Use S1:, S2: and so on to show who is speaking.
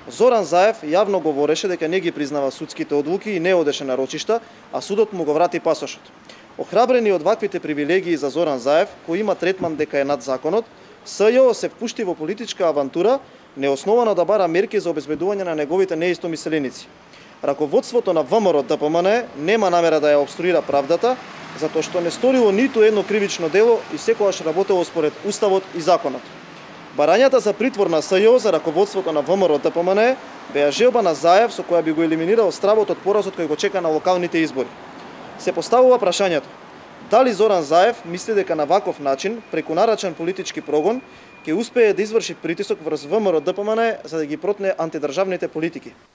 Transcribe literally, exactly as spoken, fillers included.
S1: Зоран Заев јавно говореше дека не ги признава судските одлуки и не одеше на рочишта, а судот му го врати пасошот. Охрабрени од ваквите привилегии за Зоран Заев, кој има третман дека е над законот, СЈО се впушти во политичка авантура, неосновано да бара мерки за обезбедување на неговите неистомисленици. Раководството на ВМРО Д П М Н нема намера да ја обструира правдата, затоа што не сторило ниту едно кривично дело и секогаш работело според Уставот и законот. Барањата за притвор на СЈО за раководството на ВМРО Д П М Н беа желба на Заев со која би го елиминирал стравот од поразот кој го чека на локалните избори. Се поставува прашањето: дали Зоран Заев мисли дека на ваков начин, преку нарачен политички прогон, ќе успее да изврши притисок врз ВМРО Д П М Н за да ги протне антидржавните политики?